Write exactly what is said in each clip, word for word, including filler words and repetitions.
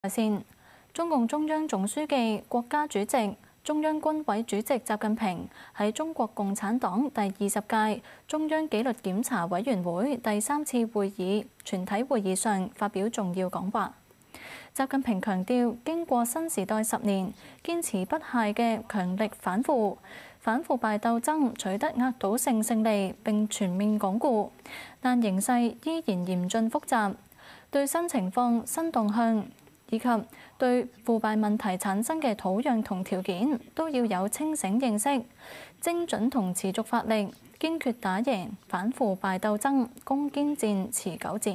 線，中共中央總書記、國家主席、中央軍委主席習近平喺中國共產黨第二十屆中央紀律檢查委員會第三次會議全體會議上發表重要講話。習近平強調，經過新時代十年，堅持不懈嘅強力反腐、反腐敗鬥爭取得壓倒性勝利並全面鞏固，但形勢依然嚴峻複雜，對新情況、新動向以及對腐敗問題產生嘅土壤同條件，都要有清醒認識，精準同持續發力，堅決打贏反腐敗鬥爭，攻堅戰、持久戰。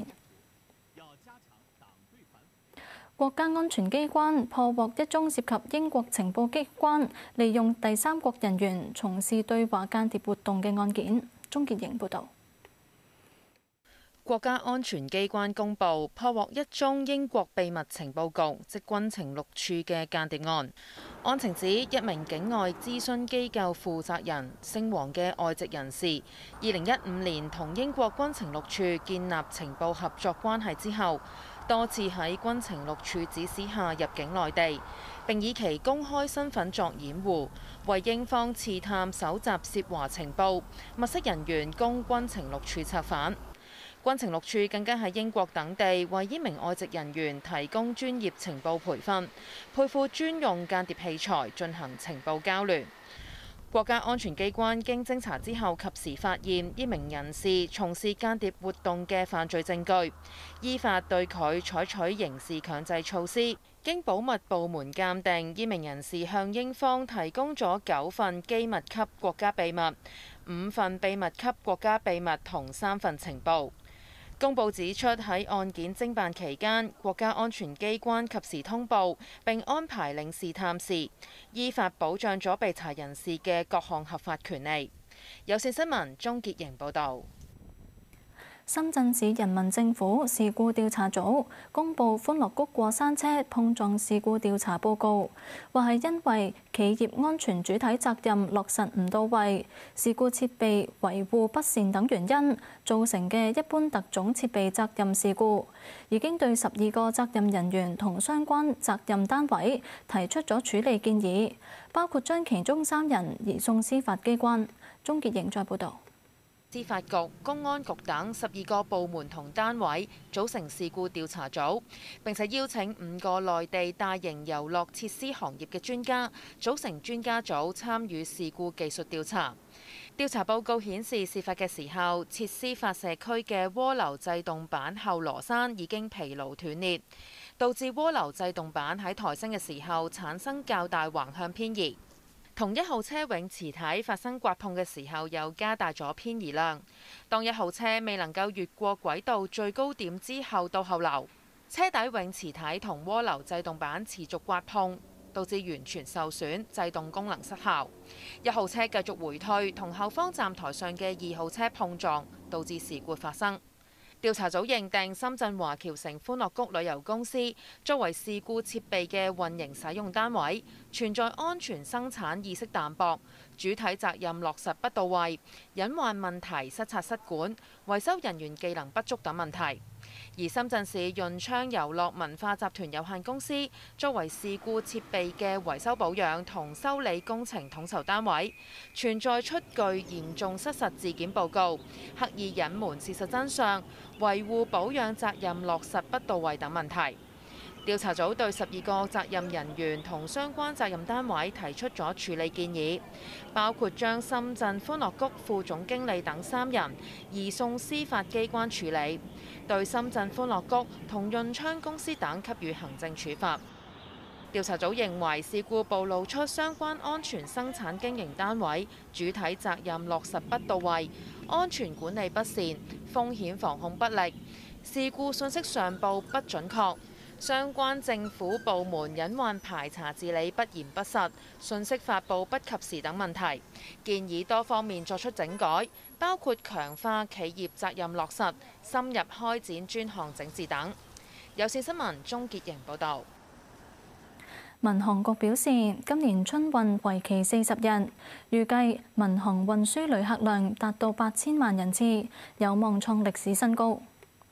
國家安全機關破獲一宗涉及英國情報機關利用第三國人員從事對華間諜活動嘅案件。鍾潔瑩報導。 國家安全機關公佈破獲一宗英國秘密情報局即軍情六處嘅間諜案。案情指一名境外諮詢機構負責人姓黃嘅外籍人士，二零一五年同英國軍情六處建立情報合作關係之後，多次喺軍情六處指使下入境內地，並以其公開身份作掩護，為英方刺探搜集涉華情報，物色人員供軍情六處策反。軍情六處更加喺英國等地為呢名外籍人員提供專業情報培訓，配庫專用間諜器材進行情報交聯。國家安全機關經偵查之後，及時發現呢名人士從事間諜活動嘅犯罪證據，依法對佢採取刑事強制措施。經保密部門鑑定，呢名人士向英方提供咗九份機密級國家秘密、五份秘密級國家秘密同三份情報。公報指出，喺案件偵辦期間，國家安全機關及時通報並安排領事探視，依法保障咗被查人士嘅各項合法權利。有線新聞鍾潔瑩報導。 深圳市人民政府事故調查組公布歡樂谷過山車碰撞事故調查報告，話係因為企業安全主體責任落實唔到位、事故設備維護不善等原因造成嘅一般特種設備責任事故，已經對十二個責任人員同相關責任單位提出咗處理建議，包括將其中三人移送司法機關。鍾潔瑩再報導。 司法局、公安局等十二個部門同單位組成事故調查組，並且邀請五個內地大型遊樂設施行業嘅專家組成專家組參與事故技術調查。調查報告顯示，事發嘅時候，設施發射區嘅渦流制動板後螺栓已經疲勞斷裂，導致渦流制動板喺抬升嘅時候產生較大橫向偏移。同一號車泳池體發生刮碰嘅時候，又加大咗偏移量。當一號車未能夠越過軌道最高點之後到後流，車底泳池體同渦流制動板持續刮碰，導致完全受損，制動功能失效。一號車繼續回退，同後方站台上嘅二號車碰撞，導致事故發生。調查組認定深圳華僑城歡樂谷旅遊公司作為事故設備嘅運營使用單位，存在安全生產意識淡薄、主體責任落實不到位、隱患問題、失察失管、維修人員技能不足等問題。而深圳市潤昌遊樂文化集團有限公司作為事故設備嘅維修保養同修理工程統籌單位，存在出具嚴重失實自檢報告、刻意隱瞞事實真相、維護保養責任落實不到位等問題。調查組對十二個責任人員同相關責任單位提出咗處理建議，包括將深圳歡樂谷副總經理等三人移送司法機關處理，對深圳歡樂谷同潤昌公司等給予行政處罰。調查組認為事故暴露出相關安全生產經營單位主體責任落實不到位、安全管理不善、風險防控不力、事故信息上報不準確、相關政府部門隱患排查治理不嚴不實、信息發布不及時等問題，建議多方面作出整改，包括強化企業責任落實、深入開展專項整治等。有線新聞鍾潔瑩報導。 民航局表示，今年春運為期四十日，預計民航運輸旅客量達到八千萬人次，有望創歷史新高。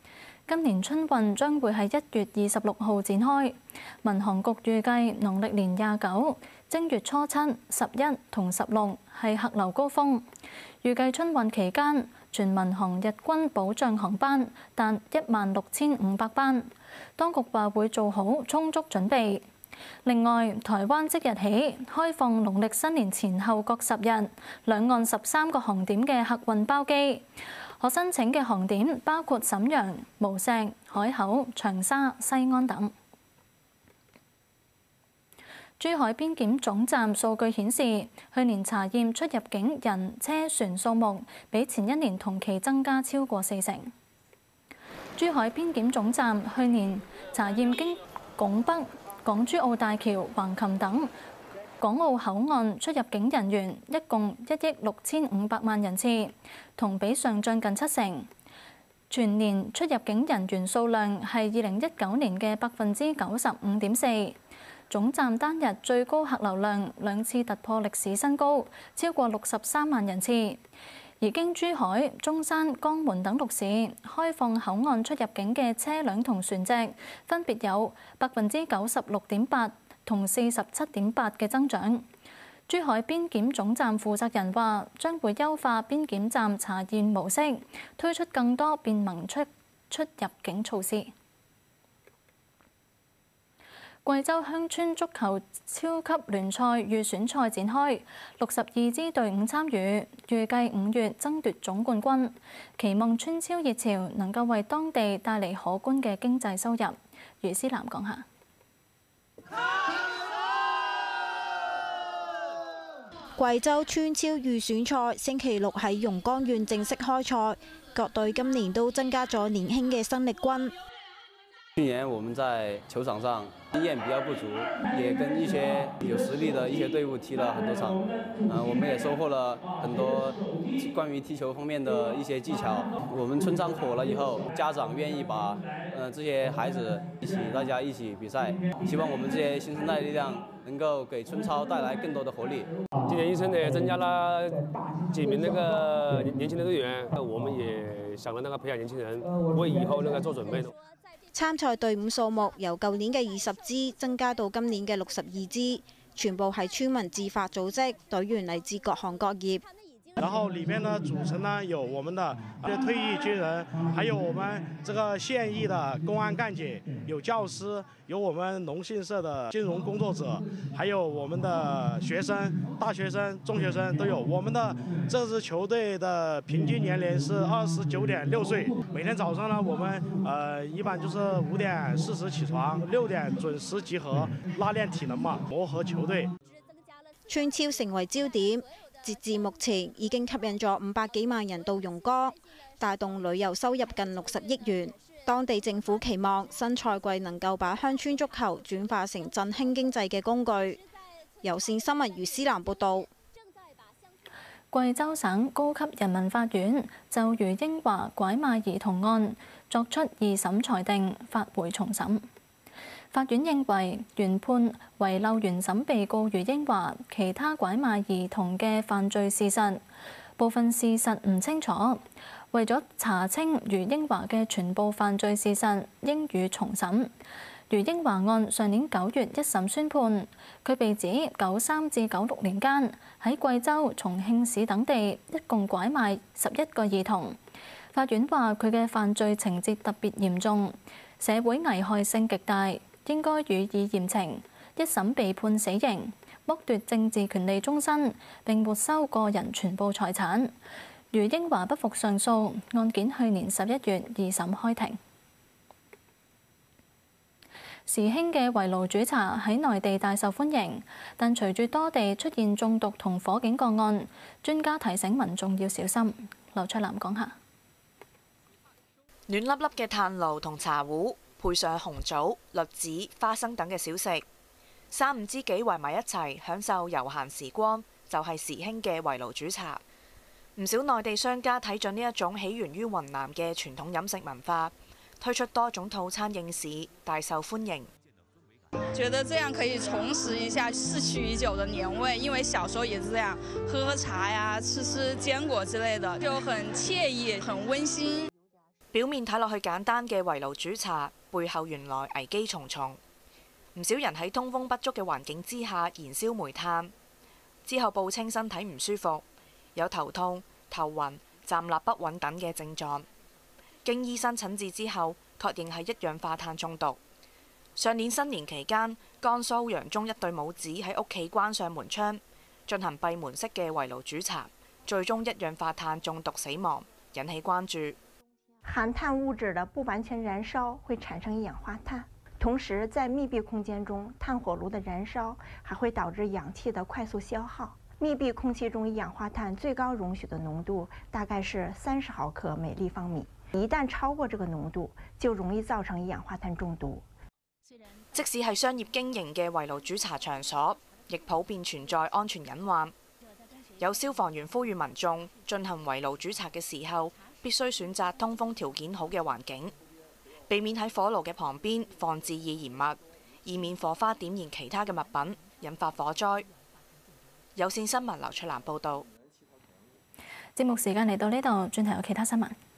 今年春運將會喺一月二十六號展開。民航局預計農曆年廿九、正月初七、十一同十六係客流高峰。預計春運期間，全民航日均保障航班達一萬六千五百班。當局話會做好充足準備。另外，台灣即日起開放農曆新年前後各十日兩岸十三個航點嘅客運包機，可申請嘅航點包括瀋陽、無錫、海口、長沙、西安等。珠海邊檢總站數據顯示，去年查驗出入境人車船數目比前一年同期增加超過四成。珠海邊檢總站去年查驗經拱北、港珠澳大橋、橫琴等港澳口岸出入境人員一共一億六千五百萬人次，同比上漲近七成。全年出入境人員數量係二零一九年嘅百分之九十五點四。總站單日最高客流量兩次突破歷史新高，超過六十三萬人次。而經珠海、中山、江門等六市開放口岸出入境嘅車輛同船隻，分別有百分之九十六點八同四十七點八嘅增長。珠海邊檢總站負責人話，將會優化邊檢站查驗模式，推出更多便民出出入境措施。貴州鄉村足球超級聯賽預選賽展開，六十二支隊伍參與，預計五月爭奪總冠軍。期望村超熱潮能夠為當地帶嚟可觀嘅經濟收入。余思南講下。 貴州村超預選賽星期六喺榕江縣正式開賽，各隊今年都增加咗年輕嘅新力軍。 去年我們在球場上經驗比較不足，也跟一些有實力的一些隊伍踢了很多場，嗯，我們也收穫了很多關於踢球方面的一些技巧。我們村場火了以後，家長願意把嗯這些孩子一起，大家一起比賽，希望我們這些新生代力量能夠給村超帶來更多的活力。 今年一村也增加了幾名那個年輕的隊員，我們也想了那個培養年輕人，為以後那個做準備。 參賽隊伍數目由舊年嘅二十支增加到今年嘅六十二支，全部係村民自發組織，隊員嚟自各行各業。 然後裏面呢組成呢有我們的退役軍人，還有我們這個現役的公安幹警，有教師，有我們農信社的金融工作者，還有我們的學生、大學生、中學生都有。我們的這支球隊的平均年齡是二十九點六歲。每天早上呢，我們呃一般就是五點四十起床，六點準時集合，拉練體能嘛，磨合球隊。 村超成為焦點。截至目前，已經吸引咗五百幾萬人到榕江，帶動旅遊收入近六十億元。當地政府期望新賽季能夠把鄉村足球轉化成振興經濟嘅工具。有線新聞余思南報導。 貴州省高級人民法院就余英華拐賣兒童案作出二審裁定，發回重審。法院認為原判遺漏原審被告余英華其他拐賣兒童嘅犯罪事實，部分事實唔清楚。為咗查清余英華嘅全部犯罪事實，應予重審。余英華案上年九月一審宣判，佢被指九三至九六年間喺貴州、重慶市等地一共拐賣十一個兒童。法院話佢嘅犯罪情節特別嚴重，社會危害性極大，應該予以嚴懲。一審被判死刑，剝奪政治權利終身，並沒收個人全部財產。余英華不服上訴，案件去年十一月二審開庭。時興嘅圍爐煮茶喺內地大受歡迎，但隨住多地出現中毒同火警個案，專家提醒民眾要小心。劉翠南講下。 暖粒粒嘅炭爐同茶壺，配上紅棗、栗子、花生等嘅小食，三五知己圍埋一齊享受悠閒時光，就係時興嘅圍爐煮茶。唔少內地商家睇準呢一種起源於雲南嘅傳統飲食文化，推出多種套餐應市，大受歡迎。 覺得這樣可以重拾一下逝去已久的年味，因為小時候也是這樣，喝喝茶呀，吃吃堅果之類的，就很愜意，很溫馨。 表面睇落去簡單嘅圍爐煮茶，背後原來危機重重。唔少人喺通風不足嘅環境之下燃燒煤炭，之後報稱身體唔舒服，有頭痛、頭暈、站立不穩等嘅症狀。經醫生診治之後，確認係一氧化碳中毒。上年新年期間，江蘇揚中一對母子喺屋企關上門窗，進行閉門式嘅圍爐煮茶，最終一氧化碳中毒死亡，引起關注。 含碳物質的不完全燃燒會產生一氧化碳，同時在密閉空間中，炭火爐的燃燒還會導致氧氣的快速消耗。密閉空氣中一氧化碳最高容許的濃度大概是三十毫克每立方米，一旦超過這個濃度，就容易造成一氧化碳中毒。 即使係商業經營嘅圍爐煮茶場所，亦普遍存在安全隱患。有消防員呼籲民眾進行圍爐煮茶嘅時候，必須選擇通風條件好嘅環境，避免喺火爐嘅旁邊放置易燃物，以免火花點燃其他嘅物品，引發火災。有線新聞劉翠蘭報導。 節目時間嚟到呢度，轉頭有其他新聞。